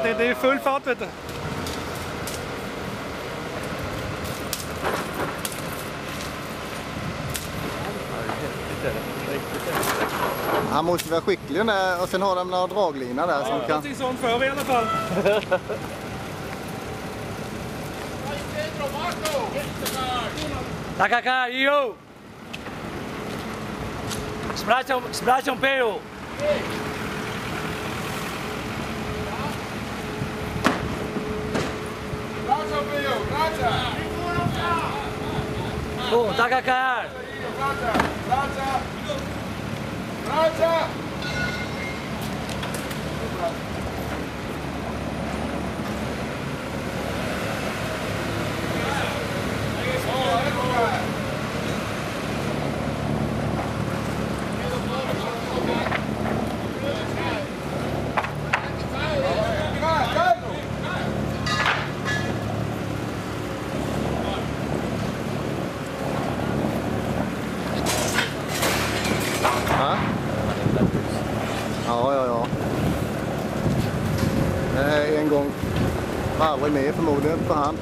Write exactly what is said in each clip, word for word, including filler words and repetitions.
det, det är full fart, vet du. Han måste vara skicklig där, och sen har de några draglina där. Ja, som kan... någonting sånt för i alla fall. Taca cá, yo! Splash, splash um pelo! Bom, taca cá! Ja, ja, ja. Det här är en gång varvar med förmodligen på hand.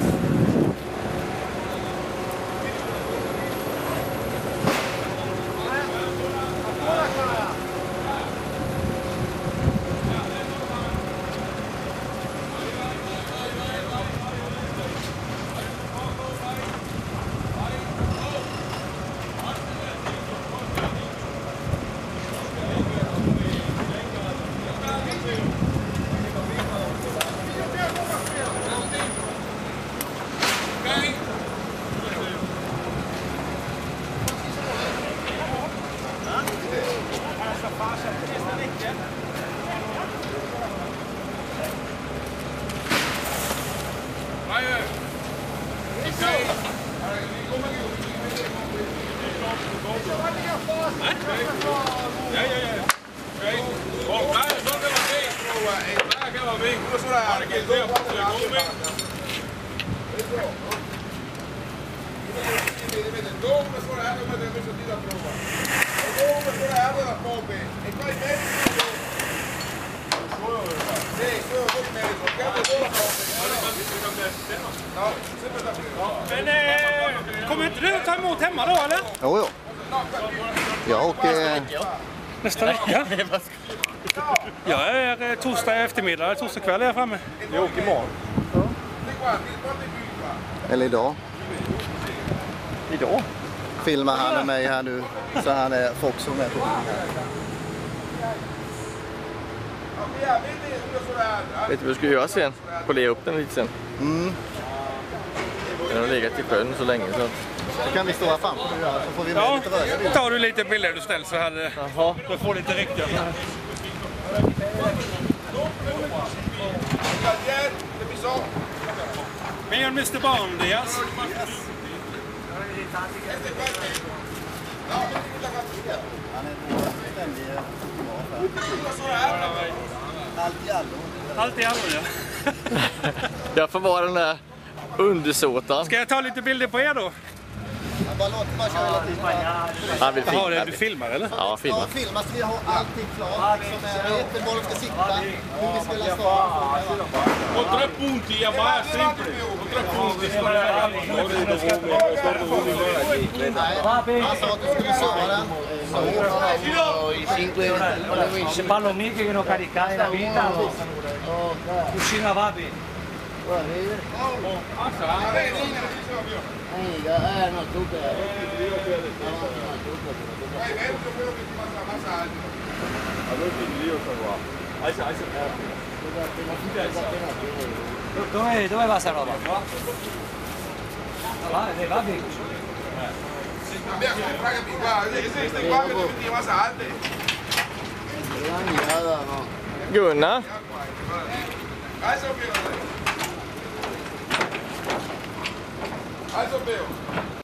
Ja, ja, ja. Oké. Bom, daar is ook weer wat mee. Daar gaan we mee. Hoe is het? Harde keer weer. Kom mee. Dove sono andato a mettere questo tiro a prova. Dove sono andato a pompe. E poi metti. Sì, solo con mezzo. Cambia solo la pompe. No, sempre da prima. Men eh, kommer inte du ta emot hemma då, eller? Jo, jo. Jag åker... Nästa vecka? Jag är torsdag eftermiddag, torsdag kväll är jag framme. Jag åker imorgon. Eller idag. Idag? Filmar han med mig här nu, så han är folk som är på. Vet du vad du ska göra sen? Polera upp den lite sen. Mm. Den har legat i sjön så länge så. Så kan vi stå här fram och göra, så får vi med Ja, lite röja. tar du lite bilder du ställer så här. Jaha. Du får lite riktiga. Me and mister Bond, yes? Allt i allo. Allt i allo, ja. Jag får vara den där undersåtan. Ska jag ta lite bilder på er då? Jag bara låter bara köra hela tiden. Han vill filma. Jaha, du filmar eller? Ja, filma. Ja, filma så vi har allting klart. Liksom, jag vet var de ska sitta, hur vi ska läsa av. Och tre punti, jag bara sempre. Och tre punti ska jag göra. Nej, han sa att du skulle köra den. Se parlo mica che non caricare la vita o cucina va bene. Eh, no, tu che... Dove, dove va sta roba? Va, va bene. Gunnar. Also, Bill.